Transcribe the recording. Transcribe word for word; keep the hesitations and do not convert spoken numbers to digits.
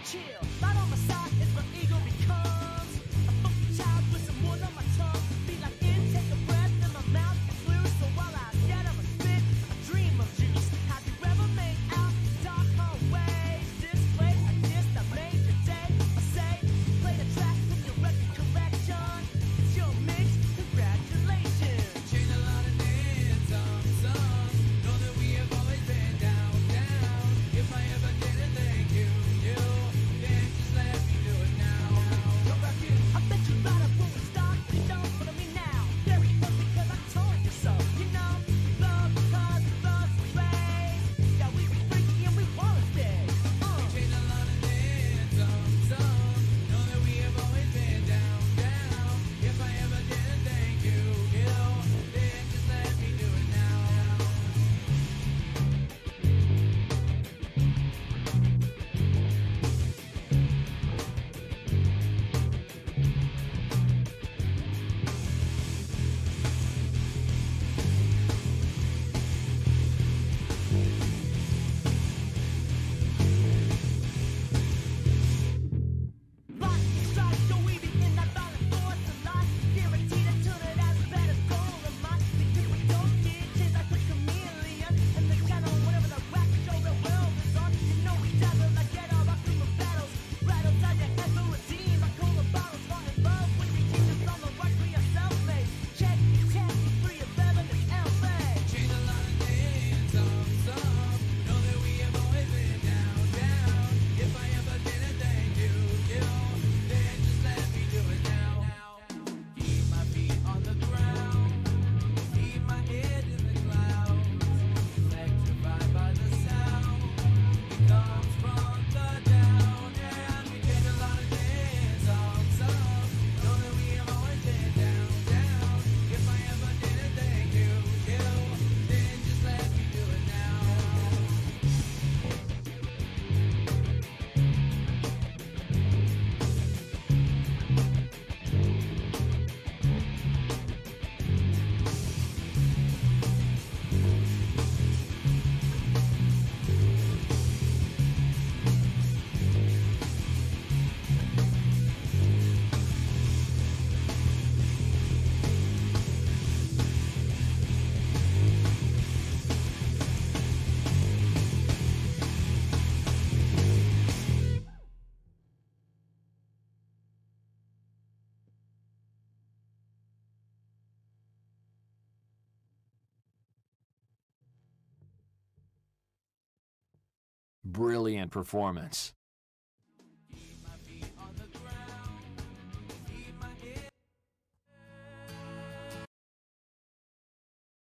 chill. Right on my side is what ego becomes. A funky child with some wood on my tongue. Be like in, take a breath, and my mouth gets loose. So while I get up and spit, I dream of juice. Have you ever made out dark hallways? This way, I guess I made your day. I say, play the track from your record collection. It's your mix, congratulations. Chain a lot of names, some, some. Know that we have always been down, down. If I ever didn't thank you, you, then just let me do it now. Go back in. I bet you thought I won't stop, but you don't follow me now. Very fun because I told you so. You know, love because it runs away. Yeah, we be freaky and we wanna stay. Uh. Chain a lot of names, some, some. Know that we have always been down, down. If I ever didn't thank you, you, then just let me do it now. Rock, strike, go easy in that violent force of life. Guaranteed to turn it out a better goal of mine. Because we don't get chased like a chameleon. And the channel, whatever the rap show the world is on. You know we dazzle like get all our human battles. Rattles out your head for a team. I call the bottles, fall in love with the Jesus on the rock for yourself, mate. Check, check, three of eleven is L A. Chain a lot of names, some, some. Know that we have always been down, down. If I ever didn't thank you, you, then just let me do it now. Keep my feet on the ground, keep my head in the clouds. Electrified by the sound, it comes from the down. And we chain a lot of names, some, some. Know that we have always been down, down. If I ever didn't thank you, you, then just let me do it now. Brilliant performance.